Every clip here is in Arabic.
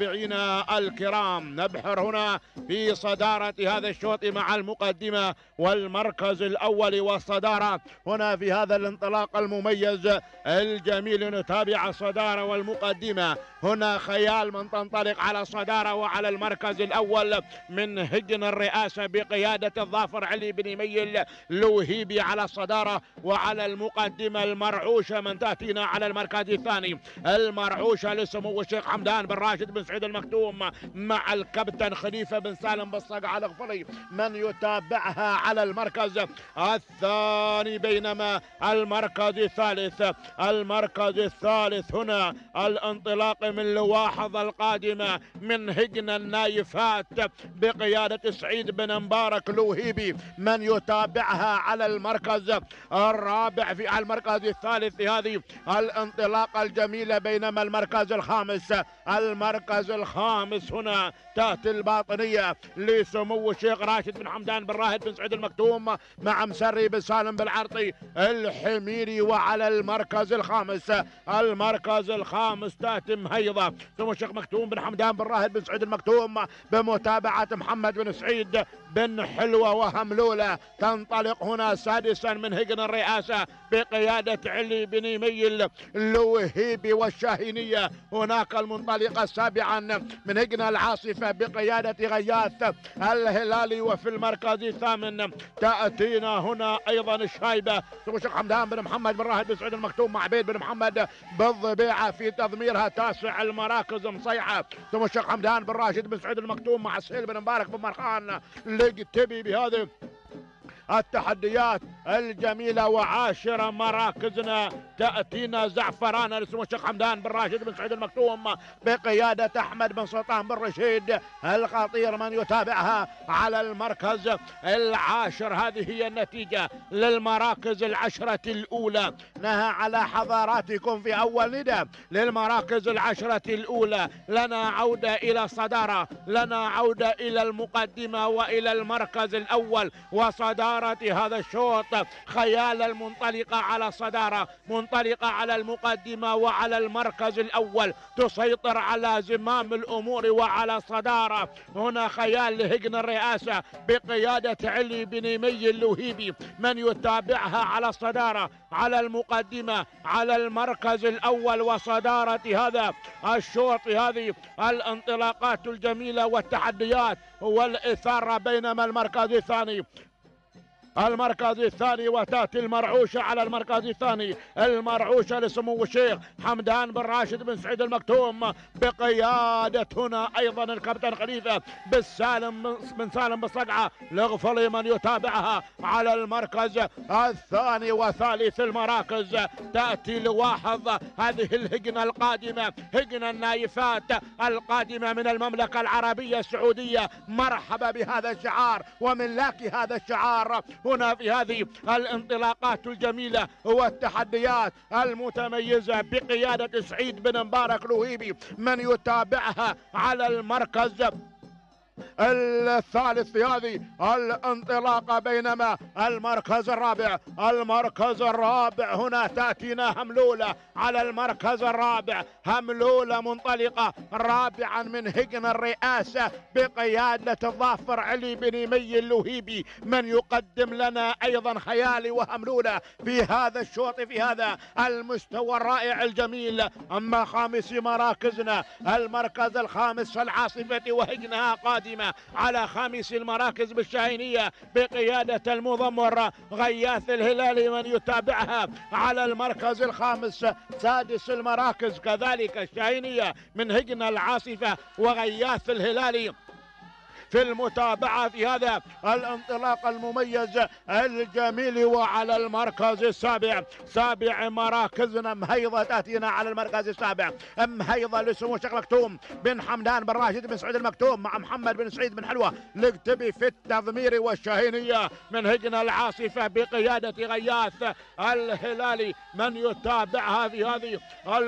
متابعينا الكرام، نبحر هنا في صدارة هذا الشوط مع المقدمة والمركز الأول والصدارة. هنا في هذا الانطلاق المميز الجميل نتابع الصدارة والمقدمة. هنا خيال من تنطلق على الصدارة وعلى المركز الأول من هجن الرئاسة بقيادة الظافر علي بن ميل لوهيبي على الصدارة، وعلى المقدمة المرعوشة من تأتينا على المركز الثاني، المرعوشة لسمو الشيخ حمدان بن راشد بن سعيد المكتوم مع الكابتن خليفة بن سالم بالصقع الغفري من يتابعها على المركز الثاني. بينما المركز الثالث هنا الانطلاق من لواحظ القادمة من هجن النايفات بقيادة سعيد بن مبارك لوهيبي من يتابعها على المركز الرابع. في المركز الثالث في هذه الانطلاقة الجميلة. بينما المركز الخامس هنا تحت الباطنية لسمو الشيخ راشد بن حمدان بن راهد بن سعيد المكتوم مع مسري بن سالم بالعرطي الحميري. وعلى المركز الخامس تأتي مهيضة سمو الشيخ مكتوم بن حمدان بن راهد بن سعيد المكتوم بمتابعة محمد بن سعيد بن حلوة وهملولة. تنطلق هنا سادسا من هجن الرئاسة بقيادة علي بن ميل اللوهيبي والشاهينية. هناك المنطلقة سابعا من هجن العاصفة بقيادة غياث الهلالي. وفي المركز الثامن تأتينا هنا أيضا الشايبة سمو الشيخ حمدان بن محمد بن راهد بن سعيد المكتوم مع عبيد بن محمد بالضبيعة في تضميرها. تاسع المراكز مصيحة سمو الشيخ حمدان بن راشد بن سعيد المكتوم مع سهيل بن مبارك بن مرخان لقتبي بهذه التحديات الجميلة. وعاشر مراكزنا تأتينا زعفرانة لسمو الشيخ حمدان بن راشد بن سعيد المكتوم بقيادة أحمد بن سلطان بن رشيد الخطير من يتابعها على المركز العاشر. هذه هي النتيجة للمراكز العشرة الأولى. نهى على حضاراتكم في أول نداء للمراكز العشرة الأولى. لنا عودة إلى الصدارة، لنا عودة إلى المقدمة وإلى المركز الأول وصدارة هذا الشوط. خيال المنطلقة على الصدارة، منطلقة على المقدمة وعلى المركز الأول، تسيطر على زمام الأمور وعلى الصدارة. هنا خيال لهجن الرئاسة بقيادة علي بن مي اللوهيبي من يتابعها على الصدارة، على المقدمة، على المركز الأول وصدارة هذا الشوط. هذه الانطلاقات الجميلة والتحديات والإثارة. بينما المركز الثاني وتاتي المرعوشة على المركز الثاني، المرعوشة لسمو الشيخ حمدان بن راشد بن سعيد المكتوم بقيادة هنا أيضا الكابتن خليفة بن سالم بالصقعة الغفلي من يتابعها على المركز الثاني. وثالث المراكز تأتي لواحظ هذه الهجنة القادمة، هجنة النايفات القادمة من المملكة العربية السعودية. مرحبا بهذا الشعار وملاك هذا الشعار هنا في هذه الانطلاقات الجميلة والتحديات المتميزة بقيادة سعيد بن مبارك لوهيبي من يتابعها على المركز الثالث في هذه الانطلاقة. بينما المركز الرابع هنا تأتينا هملولة على المركز الرابع. هملولة منطلقة رابعا من هجن الرئاسة بقيادة الظافر علي بن مي اللوهيبي من يقدم لنا أيضا خيالي وهملولة في هذا الشوط في هذا المستوى الرائع الجميل. أما خامس مراكزنا المركز الخامس في العاصفة وهجنها قادمة على خامس المراكز بالشاهينية بقيادة المضمر غياث الهلالي من يتابعها على المركز الخامس. سادس المراكز كذلك الشاهينية من هجن العاصفة وغياث الهلالي في المتابعة في هذا الانطلاق المميز الجميل. وعلى المركز سابع مراكزنا مهيضة تأتينا على المركز السابع. مهيضة لسمو الشيخ مكتوم بن حمدان بن راشد بن سعيد المكتوم مع محمد بن سعيد بن حلوة لقتبي في التضمير والشاهينية من هجن العاصفة بقيادة غياث الهلالي من يتابعها في هذه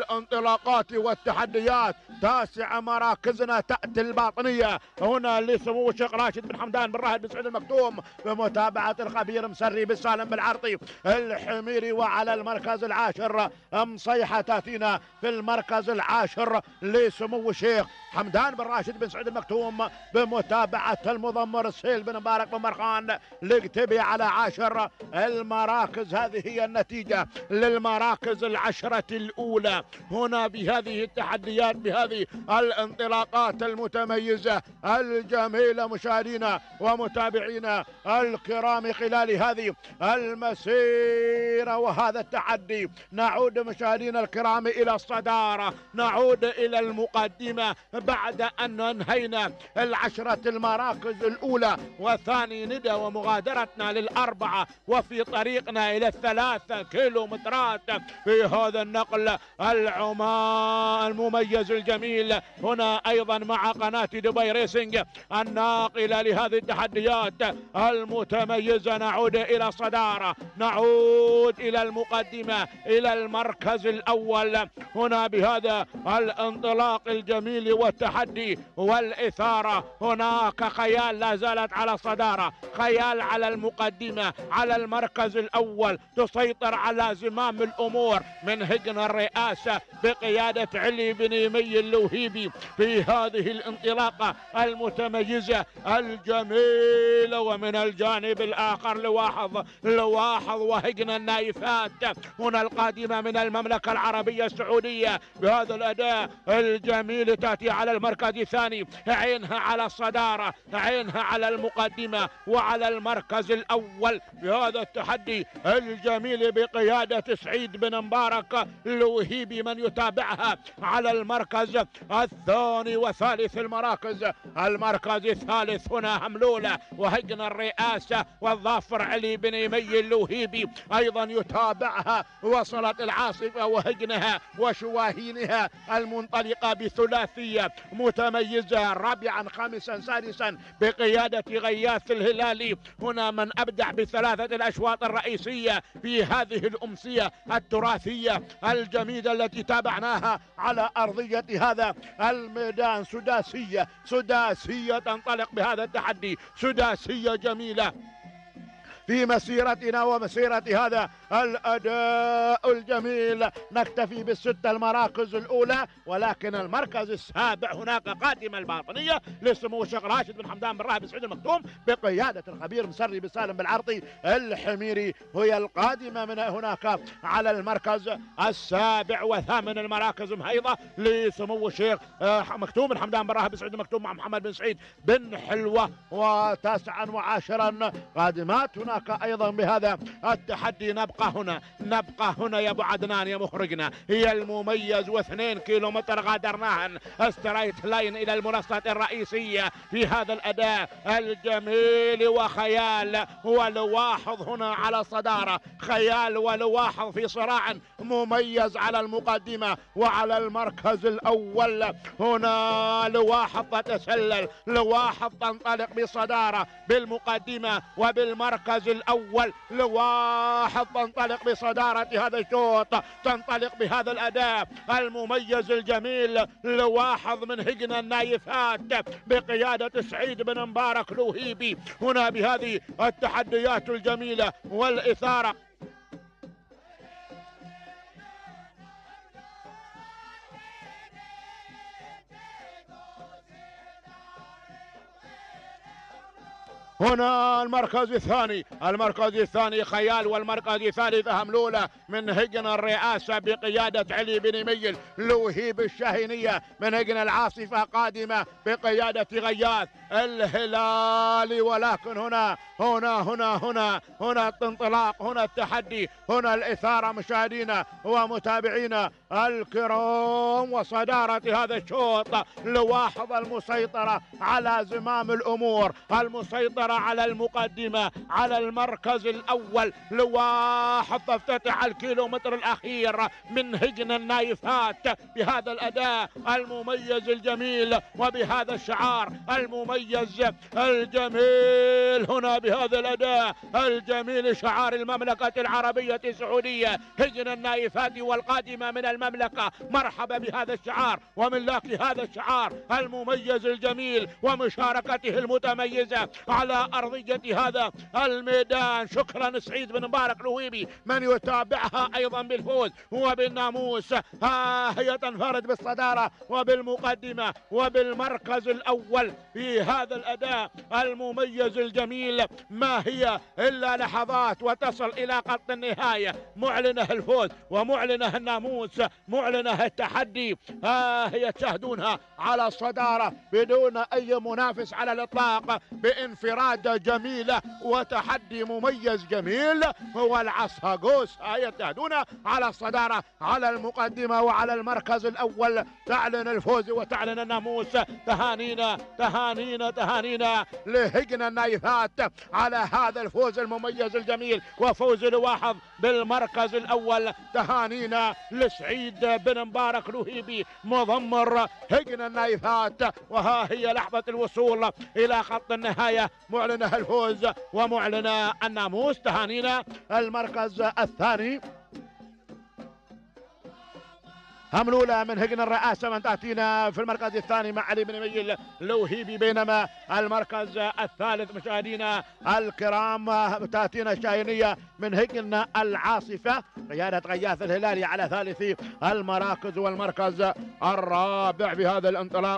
الانطلاقات والتحديات. تاسع مراكزنا تأتي الباطنية هنا لسمو لسمو الشيخ راشد بن حمدان بن راهب بن سعود المكتوم بمتابعة الخبير مسري بن سالم بالعرطي الحميري. وعلى المركز العاشر مصيحة تاتينا في المركز العاشر لسمو الشيخ حمدان بن راشد بن سعود المكتوم بمتابعة المضمر السيل بن مبارك بن مرخان لقتبي على عاشر المراكز. هذه هي النتيجة للمراكز العشرة الأولى هنا بهذه التحديات، بهذه الانطلاقات المتميزة الجميلة. مشاهدينا ومتابعينا الكرام خلال هذه المسيرة وهذا التحدي نعود مشاهدينا الكرام إلى الصدارة، نعود إلى المقدمة بعد أن انهينا العشرة المراكز الأولى وثاني ندى ومغادرتنا للأربعة وفي طريقنا إلى 3 كيلومترات في هذا النقل المميز الجميل هنا أيضا مع قناة دبي ريسنج الناقلة لهذه التحديات المتميزة. نعود إلى الصدارة، نعود إلى المقدمة، إلى المركز الأول هنا بهذا الانطلاق الجميل والتحدي والإثارة. هناك خيال لا زالت على الصدارة، خيال على المقدمة، على المركز الأول، تسيطر على زمام الأمور من هجن الرئاسة بقيادة علي بن يمي اللوهيبي في هذه الانطلاقة المتميزة الجميلة. ومن الجانب الآخر لواحظ وهجن النايفات هنا القادمة من المملكة العربية السعودية بهذا الأداء الجميل، تأتي على المركز الثاني، عينها على الصدارة، عينها على المقدمة وعلى المركز الأول بهذا التحدي الجميل بقيادة سعيد بن مبارك اللوهيبي. من يتابعها على المركز الثاني وثالث المراكز، المركز الثالث هنا هملولة وهجن الرئاسة والظافر علي بن يمي اللوهيبي أيضا يتابعها. وصلت العاصفة وهجنها وشواهينها المنطلقة بثلاثية متميزة، رابعا خامسا سادسا بقيادة غياث الهلالي. هنا من أبدع ب3 الأشواط الرئيسية في هذه الأمسية التراثية الجميلة التي تابعناها على أرضية هذا الميدان. سداسية تنطلق بهذا التحدي، سداسية جميلة في مسيرتنا ومسيرة هذا الأداء الجميل. نكتفي ب6 المراكز الأولى، ولكن المركز السابع هناك قادمة الباطنية لسمو الشيخ راشد بن حمدان بن راهب بن سعود المكتوم بقيادة الخبير مسري بن سالم بالعرطي الحميري، هي القادمة من هناك على المركز السابع. وثامن المراكز مهيضة لسمو الشيخ مكتوم بن حمدان بن راهب بن سعود المكتوم مع محمد بن سعيد بن حلوة. وتاسعا وعاشرا قادمات هناك أيضا بهذا التحدي. نبقى هنا يا أبو عدنان يا مخرجنا، هي المميز و2 كيلومتر غادرناهن ستريت لاين إلى المنصة الرئيسية في هذا الأداء الجميل. وخيال ولواحظ هنا على الصدارة، خيال ولواحظ في صراع مميز على المقدمة وعلى المركز الأول. هنا لواحظ تتسلل، لواحظ تنطلق بصدارة بالمقدمة وبالمركز الأول. لواحظ تنطلق بصدارة هذا الشوط، تنطلق بهذا الأداء المميز الجميل. لواحظ من هجن النايفات بقيادة سعيد بن مبارك لوهيبي هنا بهذه التحديات الجميلة والإثارة. هنا المركز الثاني خيال، والمركز الثالث هملولة من هجن الرئاسة بقيادة علي بن يميل لوهيب الشاهينية. من هجن العاصفة قادمة بقيادة غياث الهلالي. ولكن هنا الانطلاق، هنا التحدي، هنا الإثارة مشاهدينا ومتابعينا الكرام. وصدارة هذا الشوط لواحظ المسيطرة على زمام الأمور، المسيطرة تسيطر على المقدمة على المركز الأول لواحد تفتتح الكيلومتر الأخير من هجن النايفات بهذا الأداء المميز الجميل وبهذا الشعار المميز الجميل هنا بهذا الأداء الجميل شعار المملكة العربية السعودية هجن النايفات والقادمة من المملكة. مرحبا بهذا الشعار وملاك هذا الشعار المميز الجميل ومشاركته المتميزة على أرضية هذا الميدان. شكرا سعيد بن مبارك الوهيبي من يتابعها أيضا بالفوز وبالناموس. هي تنفرد بالصدارة وبالمقدمة وبالمركز الأول في هذا الأداء المميز الجميل. ما هي إلا لحظات وتصل إلى خط النهاية، معلنة الفوز ومعلنة الناموس، معلنة التحدي. هي تشاهدونها على الصدارة بدون أي منافس على الإطلاق بانفراد جميلة وتحدي مميز جميل. هو العصاقوس هي تشاهدونها على الصدارة على المقدمة وعلى المركز الأول، تعلن الفوز وتعلن الناموس. تهانينا تهانينا تهانينا لهجن النايفات على هذا الفوز المميز الجميل وفوز الواحد بالمركز الأول. تهانينا لسعيد بن مبارك الوهيبي مضمر هجن النايفات. وها هي لحظة الوصول إلى خط النهاية، معلنة الفوز ومعلنة الناموس. تهانينا. المركز الثاني هملولة من هجن الرئاسة من تأتينا في المركز الثاني مع علي بن ميل الوهيبي، بينما المركز الثالث مشاهدينا الكرام تأتينا الشاهينية من هجن العاصفة قيادة غياث الهلالي على ثالث المراكز. والمركز الرابع بهذا الانطلاق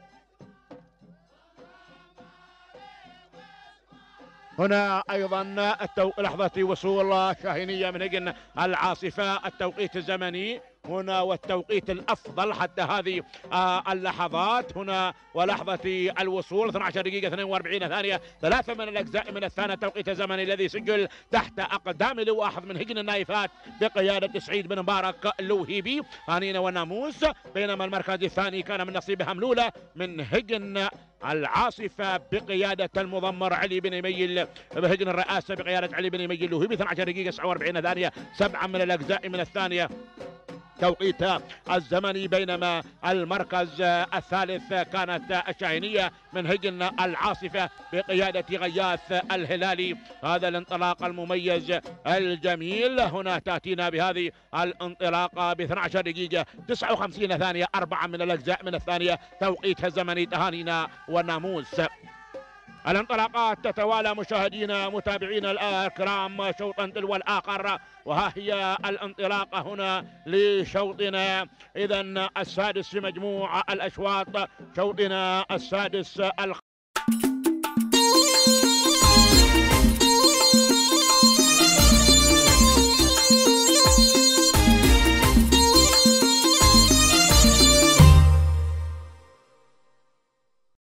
هنا ايضا لحظة وصول شاهينية من هجن العاصفة. التوقيت الزمني هنا والتوقيت الافضل حتى هذه اللحظات هنا ولحظة الوصول 12 دقيقة 42 ثانية 3 من الاجزاء من الثانية. التوقيت الزمني الذي سجل تحت اقدام لواحد من هجن النايفات بقيادة سعيد بن مبارك الوهيبي. هانينا والناموس. بينما المركز الثاني كان من نصيب هملولة من هجن العاصفة بقيادة المضمر علي بن ميل بهجن الرئاسة بقيادة علي بن ميل الوهيبي 12 دقيقة 49 ثانية 7 من الاجزاء من الثانية توقيت الزمني. بينما المركز الثالث كانت الشاهينية من هجن العاصفة بقيادة غياث الهلالي. هذا الانطلاق المميز الجميل هنا تأتينا بهذه الانطلاقة ب 12 دقيقة 59 ثانية 4 من الأجزاء من الثانية توقيتها الزمني. تهانينا والناموس. الانطلاقات تتوالى مشاهدينا متابعينا الكرام شوطا تلو الآخر. وها هي الانطلاقة هنا لشوطنا إذا السادس في مجموع الأشواط، شوطنا السادس